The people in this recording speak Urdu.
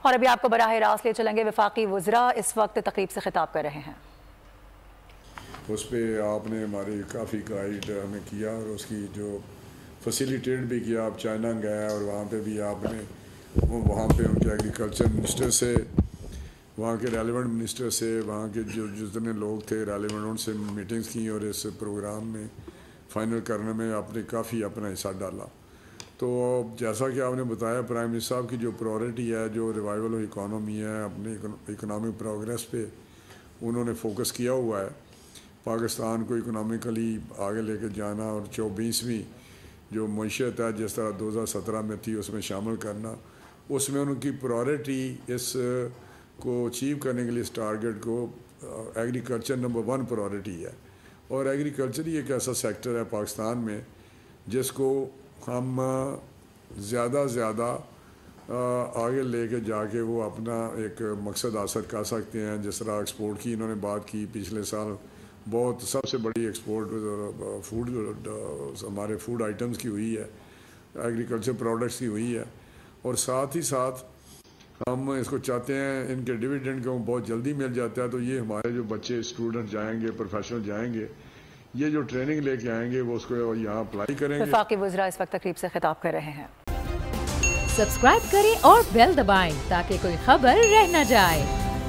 اور ابھی آپ کو براہ راست لے چلیں گے وفاقی وزراء اس وقت تقریب سے خطاب کر رہے ہیں. اس پہ آپ نے ہماری کافی گائیڈ ہمیں کیا اور اس کی جو فیسیلیٹیٹ بھی کیا. آپ چائنا گئے اور وہاں پہ بھی آپ نے وہاں پہ ان کے ایگریکلچر منسٹر سے, وہاں کے ریلیونٹ منسٹر سے, وہاں کے جو جتنے لوگ تھے ریلیونٹ ان سے میٹنگز کی اور اس پروگرام میں فائنل کرنے میں آپ نے کافی اپنا حصہ ڈالا. تو جیسا کہ آپ نے بتایا پرائم منسٹر صاحب کی جو پرائورٹی ہے, جو ریوائول آف اکانومی ہے, اپنے اکنامک پروگریس پہ انہوں نے فوکس کیا ہوا ہے. پاکستان کو اکنامیکلی آگے لے کے جانا اور 24ویں جو معیشت ہے جس طرح 2017 میں تھی اس میں شامل کرنا, اس میں ان کی پرائورٹی اس کو اچیو کرنے کے لیے اس ٹارگیٹ کو ایگریکلچر نمبر 1 پرائورٹی ہے. اور ایگریکلچر ہی ایک ایسا سیکٹر ہے پاکستان میں جس کو ہم زیادہ آگے لے کے جا کے وہ اپنا ایک مقصد حاصل کر سکتے ہیں. جس طرح ایکسپورٹ کی انہوں نے بات کی, پچھلے سال بہت سب سے بڑی ایکسپورٹ فوڈ ہمارے فوڈ آئٹمز کی ہوئی ہے, ایگریکلچر پروڈکٹس کی ہوئی ہے. اور ساتھ ہی ساتھ ہم اس کو چاہتے ہیں ان کے ڈویڈنڈ کو بہت جلدی مل جاتا ہے. تو یہ ہمارے جو بچے اسٹوڈنٹ جائیں گے, پروفیشنل جائیں گے, یہ جو ٹریننگ لے کے آئیں گے وہ اس کو یہاں اپلائی کریں گے. وفاقی وزراء اس وقت تقریب سے خطاب کر رہے ہیں. سبسکرائب کریں اور بیل دبائیں تاکہ کوئی خبر رہ نہ جائے.